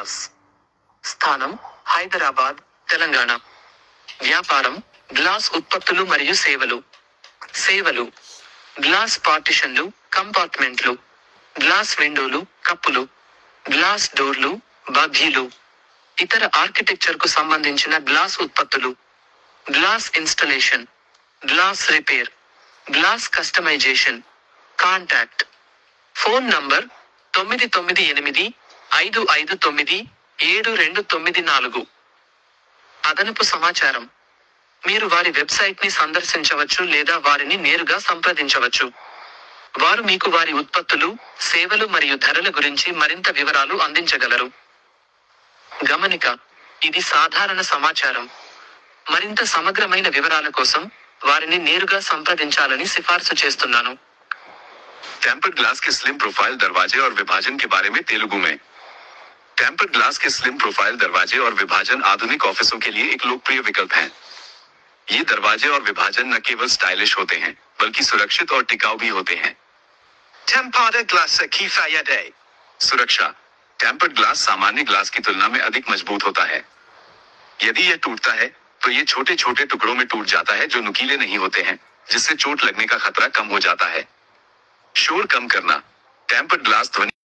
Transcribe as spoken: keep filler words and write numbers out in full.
Glass. స్థానం హైదరాబాద్, తెలంగాణ. వ్యాపారం glass ఉత్పత్తులు మరియు సేవలు. సేవలు గ్లాస్ పార్టిషన్లు, కంపార్ట్మెంట్లు, గ్లాస్ విండోలు, కప్పులు, గ్లాస్ డోర్లు, బగ్గీలు, ఇతర ఆర్కిటెక్చర్ కు సంబంధించిన గ్లాస్ ఉత్పత్తులు. Glass installation, glass repair, glass customisation. Contact phone number తొమ్మిది తొమ్మిది ఎనిమిది ఐదు ఐదు తొమ్మిది ఏడు రెండు తొమ్మిది నాలుగు. అదనపు సమాచారం: మీరు వారి వెబ్సైట్ ని సందర్శించవచ్చు లేదా వారిని నేరుగా సంప్రదించవచ్చు. వారు మీకు వారి ఉత్పత్తులు, సేవలు మరియు ధరల గురించి మరింత వివరాలు అందించగలరు. గమనిక: ఇది సాధారణ సమాచారం. మరింత సమగ్రమైన వివరాల కోసం వారిని నేరుగా సంప్రదించాలని సిఫార్సు చేస్తున్నాను. टेम्पर्ड ग्लास के स्लिम प्रोफाइल दरवाजे और विभाजन के बारे में तेलुगु में। टेम्पर्ड ग्लास के स्लिम प्रोफाइल दरवाजे और विभाजन आधुनिक ऑफिसों के लिए एक लोकप्रिय विकल्प हैं। ये दरवाजे और विभाजन न केवल स्टाइलिश होते हैं, बल्कि सुरक्षित और टिकाऊ भी होते हैं। टेम्पर्ड ग्लास की फायदे: सुरक्षा। टेम्पर्ड ग्लास सामान्य ग्लास की तुलना में अधिक मजबूत होता है। यदि यह टूटता है तो ये छोटे छोटे टुकड़ों में टूट जाता है जो नुकीले नहीं होते हैं, जिससे चोट लगने का खतरा कम हो जाता है। शोर कम करना। टेम्पर्ड ग्लास ध्वनि